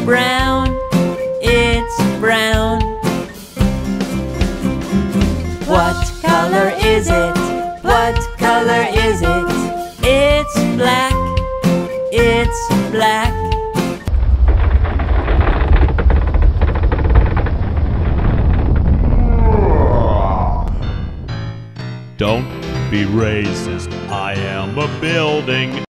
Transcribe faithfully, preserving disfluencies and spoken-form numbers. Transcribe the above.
brown, it's brown. What color is it? What color is it? It's black, it's black. Don't be racist. I am a building